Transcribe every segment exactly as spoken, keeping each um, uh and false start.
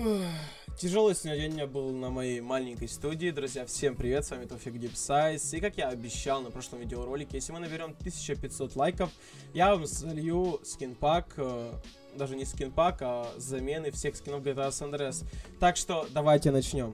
Тяжелый сегодня день у меня был на моей маленькой студии. Друзья, всем привет, с вами Tofik Deepsize. И как я обещал на прошлом видеоролике, если мы наберем тысячу пятьсот лайков, я вам залью скинпак, э, даже не скинпак, а замены всех скинов джи ти эй San Andreas. Так что давайте начнем.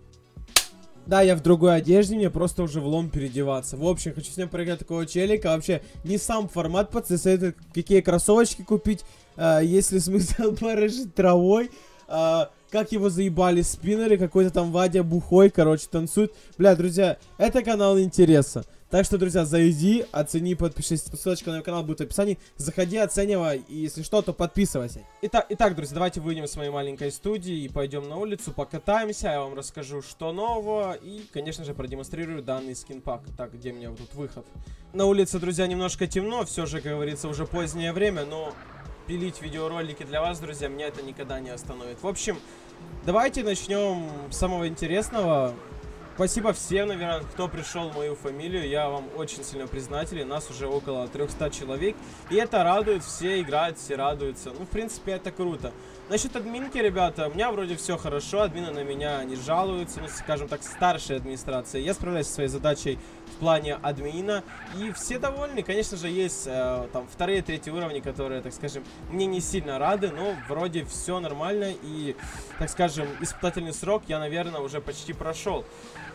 Да, я в другой одежде, мне просто уже влом переодеваться. В общем, хочу с ним проиграть такого челика. Вообще, не сам формат, пацаны, советую, какие кроссовочки купить, э, если смысл порыжить травой. Э, как его заебали спиннеры, какой-то там Вадя бухой, короче, танцует. Бля, друзья, это канал интереса. Так что, друзья, зайди, оцени, подпишись. Ссылочка на мой канал будет в описании. Заходи, оценивай, и если что, то подписывайся. Итак, итак, друзья, давайте выйдем с моей маленькой студии и пойдем на улицу, покатаемся. Я вам расскажу, что нового. И, конечно же, продемонстрирую данный скинпак. Так, где у меня вот тут выход? На улице, друзья, немножко темно. Все же, как говорится, уже позднее время, но пилить видеоролики для вас, друзья, меня это никогда не остановит. В общем, давайте начнем с самого интересного. Спасибо всем, наверное, кто пришел в мою фамилию. Я вам очень сильно признателен. Нас уже около трёхсот человек. И это радует, все играют, все радуются. Ну, в принципе, это круто. Насчет админки, ребята, у меня вроде все хорошо. Админы на меня не жалуются. Ну, скажем так, старшая администрация. Я справляюсь со своей задачей в плане админа. И все довольны. Конечно же, есть э, там вторые, третьи уровни, которые, так скажем, мне не сильно рады. Но вроде все нормально. И, так скажем, испытательный срок я, наверное, уже почти прошел.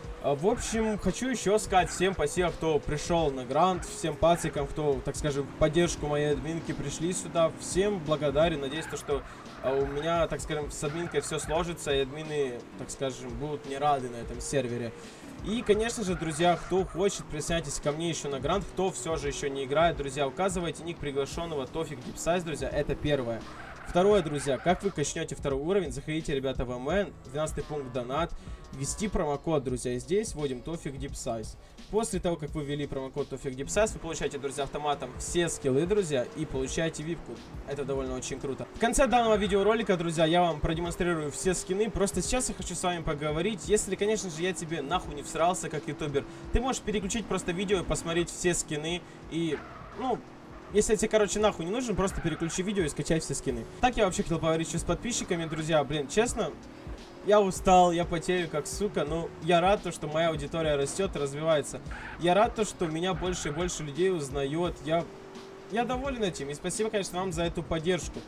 В общем, хочу еще сказать всем спасибо, кто пришел на грант, всем пацикам, кто, так скажем, в поддержку моей админки пришли сюда. Всем благодарен. Надеюсь, то, что у меня, так скажем, с админкой все сложится, и админы, так скажем, будут не рады на этом сервере. И, конечно же, друзья, кто хочет, присоединяйтесь ко мне еще на грант. Кто все же еще не играет, друзья, указывайте ник приглашенного Tofik Deepsize, друзья, это первое. Второе, друзья, как вы качнете второй уровень, заходите, ребята, в эм эн, двенадцатый пункт донат, ввести промокод, друзья, и здесь вводим Tofik Deepsize. После того, как вы ввели промокод Tofik Deepsize, вы получаете, друзья, автоматом все скиллы, друзья, и получаете випку. Это довольно очень круто. В конце данного видеоролика, друзья, я вам продемонстрирую все скины. Просто сейчас я хочу с вами поговорить. Если, конечно же, я тебе нахуй не всрался, как ютубер, ты можешь переключить просто видео и посмотреть все скины. И, ну... Если тебе, короче, нахуй не нужен, просто переключи видео и скачай все скины. Так я вообще хотел поговорить еще с подписчиками, друзья. Блин, честно, я устал, я потею как сука, но я рад, то, что моя аудитория растет и развивается. Я рад, то, что меня больше и больше людей узнает. Я, я доволен этим. И спасибо, конечно, вам за эту поддержку.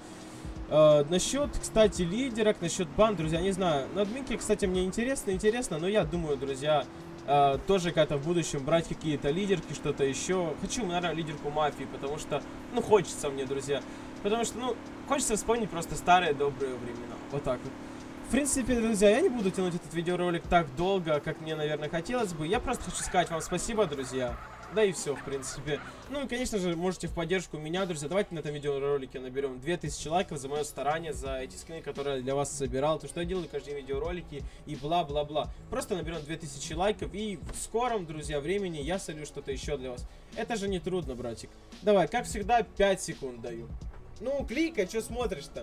Э, насчет, кстати, лидерок, насчет банд, друзья, не знаю. На админке, кстати, мне интересно, интересно, но я думаю, друзья... Uh, тоже как-то в будущем брать какие-то лидерки, что-то еще. Хочу, наверное, лидерку мафии, потому что, ну, хочется мне, друзья. Потому что, ну, хочется вспомнить просто старые добрые времена. Вот так вот. В принципе, друзья, я не буду тянуть этот видеоролик так долго, как мне, наверное, хотелось бы. Я просто хочу сказать вам спасибо, друзья. Да и все, в принципе. Ну и, конечно же, можете в поддержку меня, друзья. Давайте на этом видеоролике наберем две тысячи лайков за мое старание, за эти скины, которые я для вас собирал. То, что я делаю каждый видеоролики и бла-бла-бла. Просто наберем две тысячи лайков, и в скором, друзья, времени я солью что-то еще для вас. Это же не трудно, братик. Давай, как всегда, пять секунд даю. Ну, кликай, что смотришь-то?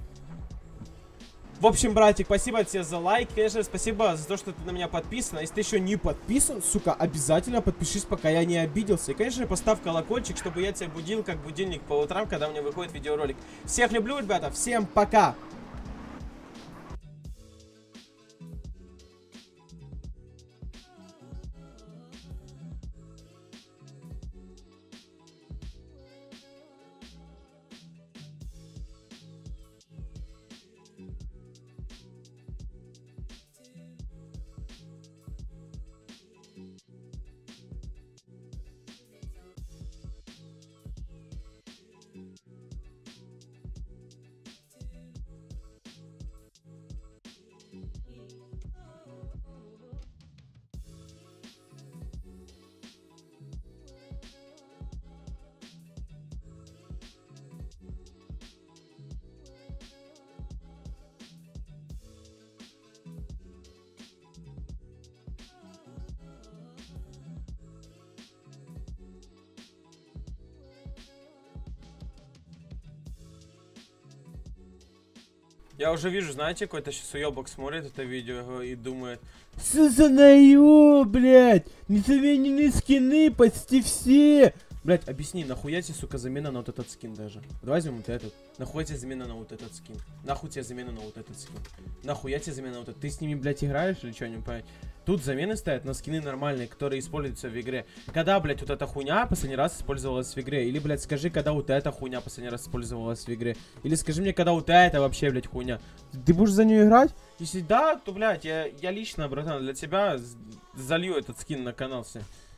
В общем, братик, спасибо тебе за лайк, конечно, спасибо за то, что ты на меня подписан. Если ты еще не подписан, сука, обязательно подпишись, пока я не обиделся. И, конечно, поставь колокольчик, чтобы я тебя будил как будильник по утрам, когда у меня выходит видеоролик. Всех люблю, ребята, всем пока! Я уже вижу, знаете, какой-то сейчас уебок смотрит это видео и думает: Сузанаю, блядь, незамененные скины почти все. Блять, объясни, нахуя тебе, сука, замена на вот этот скин даже? Давай возьмем вот этот. Нахуя тебе замена на вот этот скин? Нахуй тебе замена на вот этот скин? Нахуя тебе замена на вот этот? Ты с ними, блять, играешь или что, не понять? Тут замены стоят на скины нормальные, которые используются в игре. Когда, блять, вот эта хуйня последний раз использовалась в игре? Или, блять, скажи, когда вот эта хуйня последний раз использовалась в игре? Или скажи мне, когда вот эта вообще, блять, хуйня? Ты будешь за нее играть? Если да, то, блять, я, я лично, братан, для тебя залью этот скин на канал все.